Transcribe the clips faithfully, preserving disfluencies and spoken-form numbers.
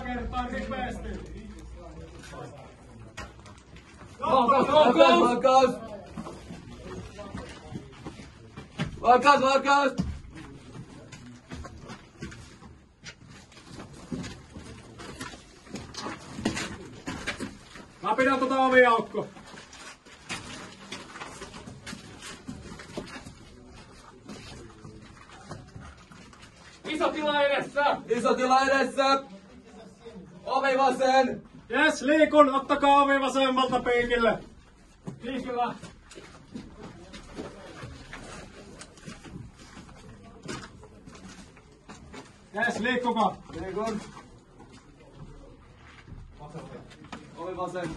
kertaa ripeästi. Vakaus, vakaus! Vakaus, vakaus! Mä pidän tota oviaukko. Iso tila edessä! Iso tila edessä! Ovi vasen! Jes, liikun! Ottakaa ovi vasemmalta piikille! Piikillä! Jes, liikkukaa! Liikun! Ovi vasen!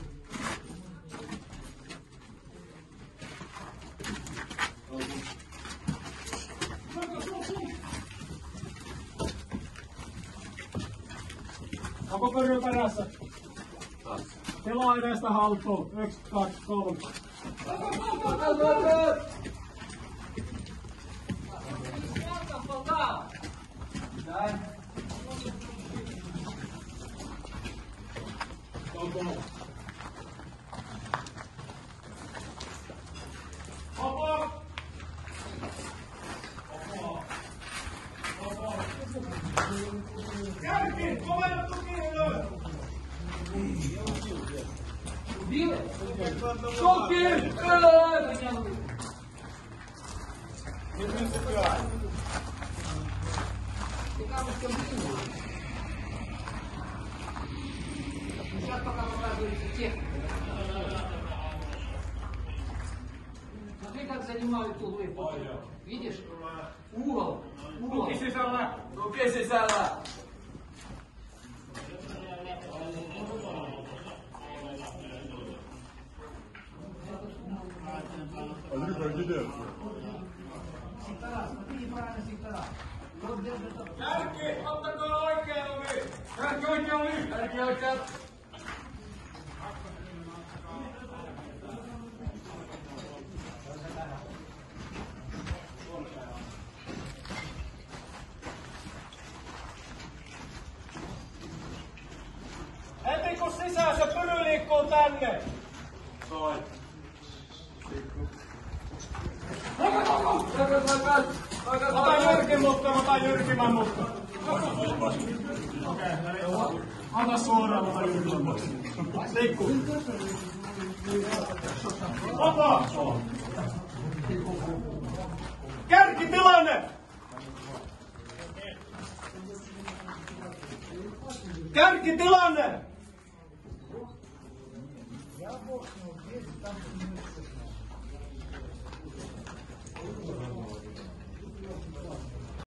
Onko korju perässä? Tilaa edestä haltuun. Yksi, kaksi, kolme. Näin. Opo! Kärki! Komennettu kiinni! Kokki! Ylös! Смотри, как занимают углы. Видишь? Угол. Угол. Tuki sisällä! Tuki sisällä! Kärki! Ottakaa oikea ovi! Kärki oikea ovi! Kärki oikea! Heti kun sisään se pyry liikkuu tänne! Noin. Vakaus, vakaus! Vakaus, Ota Jyrkin mutta, ota Jyrkimän mutta. Okei, okay, anna suoraan, ota Jyrkimän mutta. Liikkuu. Opa! Kärkitilanne! Kärkitilanne!